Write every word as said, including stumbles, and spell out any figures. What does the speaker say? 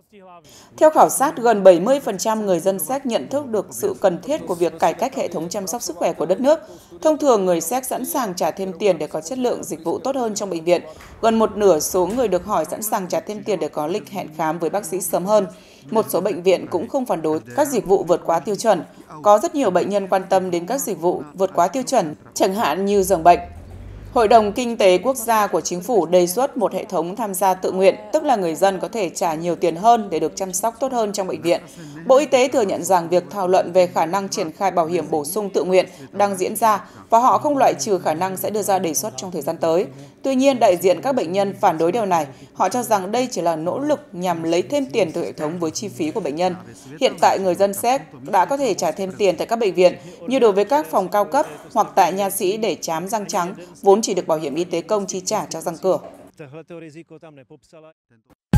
Theo khảo sát, gần bảy mươi phần trăm người dân Séc nhận thức được sự cần thiết của việc cải cách hệ thống chăm sóc sức khỏe của đất nước. Thông thường, người Séc sẵn sàng trả thêm tiền để có chất lượng dịch vụ tốt hơn trong bệnh viện. Gần một nửa số người được hỏi sẵn sàng trả thêm tiền để có lịch hẹn khám với bác sĩ sớm hơn. Một số bệnh viện cũng không phản đối các dịch vụ vượt quá tiêu chuẩn. Có rất nhiều bệnh nhân quan tâm đến các dịch vụ vượt quá tiêu chuẩn, chẳng hạn như giường bệnh. Hội đồng Kinh tế Quốc gia của Chính phủ đề xuất một hệ thống tham gia tự nguyện, tức là người dân có thể trả nhiều tiền hơn để được chăm sóc tốt hơn trong bệnh viện. Bộ Y tế thừa nhận rằng việc thảo luận về khả năng triển khai bảo hiểm bổ sung tự nguyện đang diễn ra và họ không loại trừ khả năng sẽ đưa ra đề xuất trong thời gian tới. Tuy nhiên, đại diện các bệnh nhân phản đối điều này. Họ cho rằng đây chỉ là nỗ lực nhằm lấy thêm tiền từ hệ thống với chi phí của bệnh nhân. Hiện tại, người dân Séc đã có thể trả thêm tiền tại các bệnh viện, như đối với các phòng cao cấp hoặc tại nha sĩ để chám răng trắng, vốn chỉ được bảo hiểm y tế công chi trả cho răng cửa.